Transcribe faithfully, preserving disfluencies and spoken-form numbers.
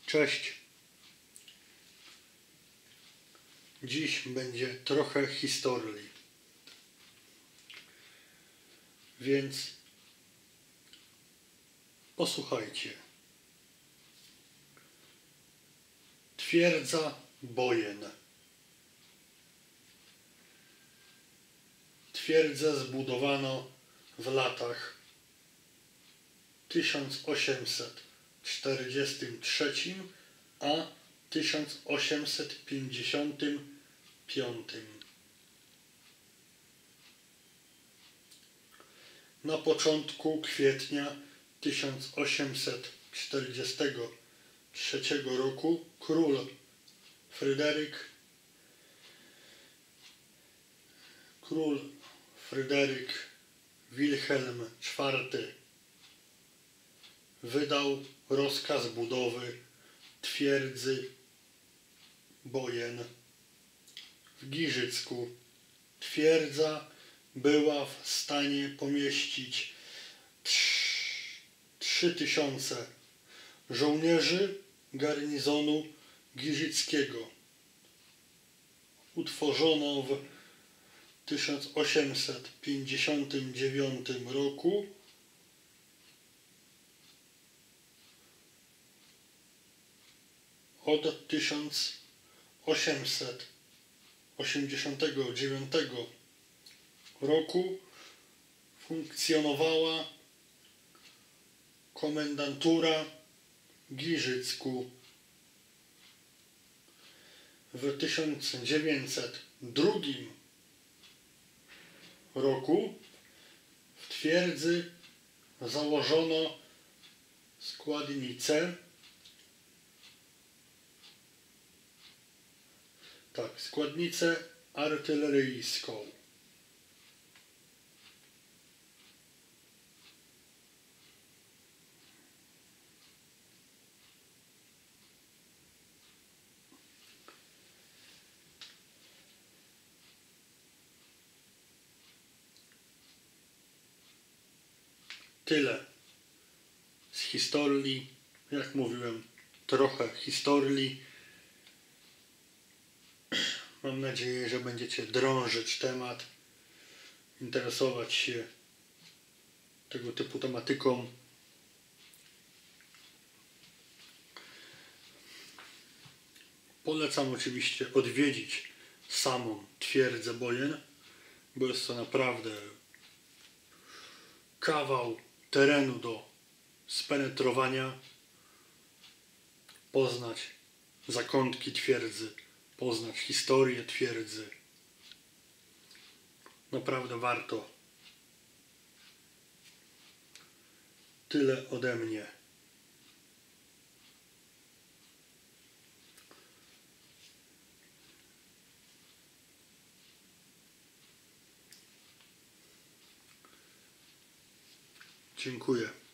Cześć. Dziś będzie trochę historii. Więc posłuchajcie. Twierdza Bojen. Twierdzę zbudowano w latach tysiąc osiemset czterdziestym trzecim a tysiąc osiemset pięćdziesiątym piątym. Na początku kwietnia tysiąc osiemset czterdziestego trzeciego roku król Fryderyk król Fryderyk Wilhelm czwarty wydał rozkaz budowy twierdzy Bojen w Giżycku. Twierdza była w stanie pomieścić trzy tysiące żołnierzy garnizonu giżyckiego. Utworzono w tysiąc osiemset pięćdziesiątym dziewiątym roku od tysiąc osiemset osiemdziesiątego dziewiątego roku funkcjonowała komendantura w Giżycku. W tysiąc dziewięćset drugim roku w twierdzy założono składnicę tak, składnicę artyleryjską. Tyle z historii. Jak mówiłem, trochę historii. Mam nadzieję, że będziecie drążyć temat, interesować się tego typu tematyką. Polecam oczywiście odwiedzić samą twierdzę Bojen, bo jest to naprawdę kawał terenu do spenetrowania, poznać zakątki twierdzy, poznać historię twierdzy. Naprawdę warto. Tyle ode mnie. Dziękuję.